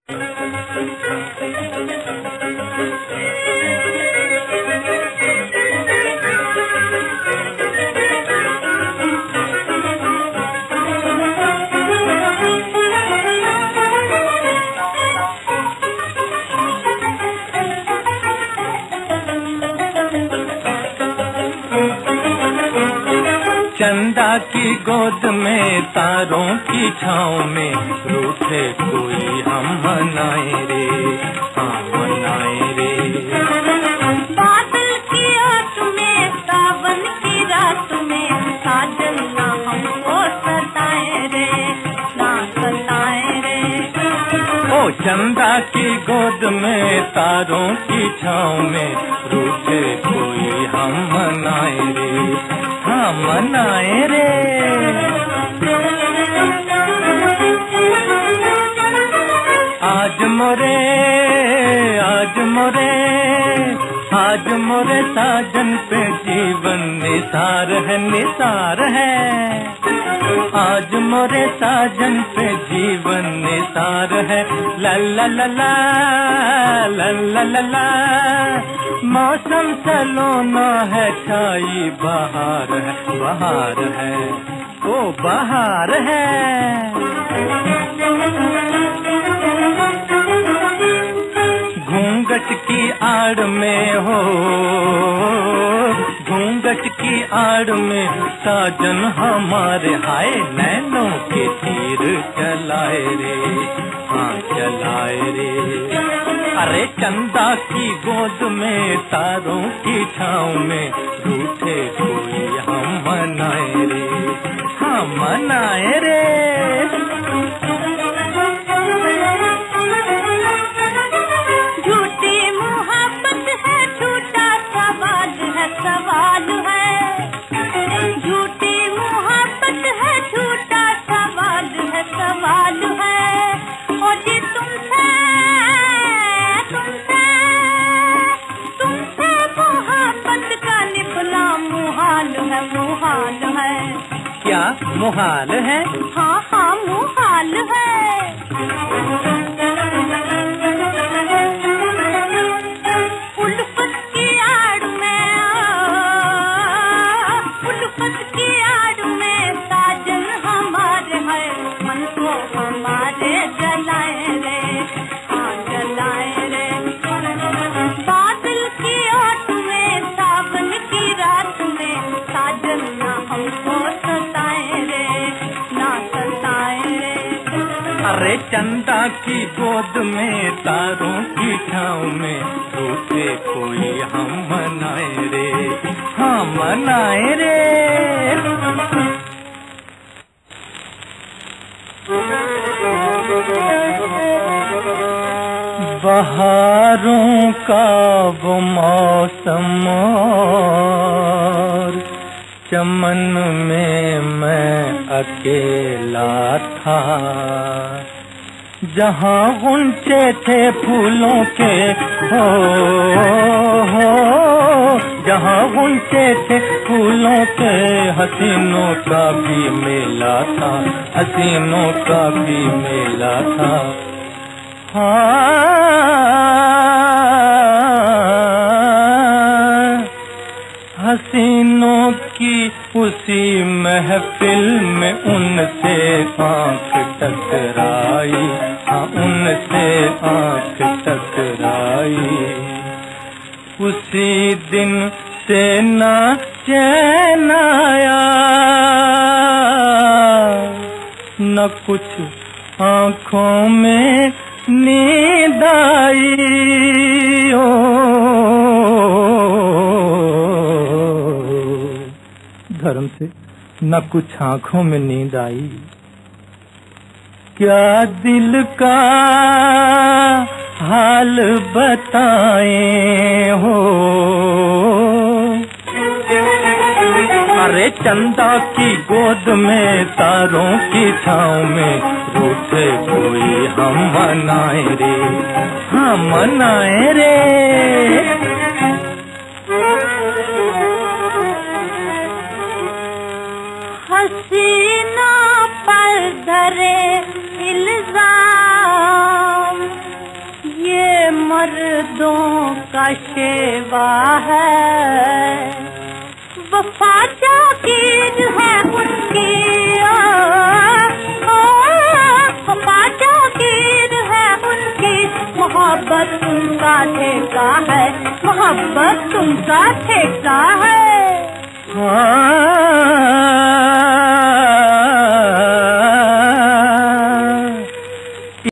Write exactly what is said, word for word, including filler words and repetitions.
चंदा की गोद में तारों की छाँव में रूठे कोई हम मनाए रे, हाँ मनाए रे। बादल की आठ में सावन की रात में साजन ना हमको सताए रे, ना सताए रे। ओ चंदा की गोद में तारों की छाँव में रूठे कोई हम मनाए रे, हाँ मनाए रे। आज मोरे आज मोरे आज मोरे साजन पे जीवन निसार है, निसार है। आज मोरे साजन पे जीवन निसार है। ला ला ला ला ला ला ला ला। मौसम सलोना है, छाई बहार है, बहार है, ओ बहार है। घूंघट की आड़ में हो, घूंघट की आड़ में साजन हमारे हाय नैनों के तीर चलाए रे, हाँ चलाए रे। अरे चंदा की गोद में तारों की छाँव में रूठे कोई हम मनाए रे, हाँ मनाए रे। झूठी मोहब्बत है, झूठा सवाल है, सवाल है। झूठी मोहब्बत है, झूठा सवाल है, सवाल है। और जी तुमसे तुमसे तुमसे मोहब्बत का निकला मुहाल है, मुहाल है। क्या मुहाल है? हाँ हाँ मुहाल है। उल्फत की आड़ में, उल्फत की आड़ में साजन हमारे है, मन को हमारे जलाए रे, हाँ जलाए रे। बादल की आड़ में सावन की रात में साजन ना हमको सताए रे, ना सताए रे। अरे चंदा की गोद में तारों की छाँव में रूठे कोई हम मनाए रे, हाँ मनाए रे। बहारों का वो मौसम और चमन में मैं अकेला था, जहाँ गुंचे थे फूलों के हो, हो जहाँ गुंचे थे फूलों के हसीनों का भी मेला था, हसीनों का भी मेला था। हाँ हसीनों की उसी महफिल में उनसे आँख टकराई, हाँ उनसे आँख टकराई। उसी दिन से ना चैन आया, न कुछ आँखों में नींद आई। ओ धर्म से न कुछ आँखों में नींद आई। क्या दिल का हाल बताएं हो, अरे चंदा की गोद में तारों की छाँव में रूठे कोई हम मनाए रे, हाँ मनाए रे। हसीना पर धरे इल्जाम, यादों का शेवा है, वफा जागीर है उनकी, वफा जागीर है उनकी, मोहब्बत तुमका ठेका है, मोहब्बत तुमका ठेका है।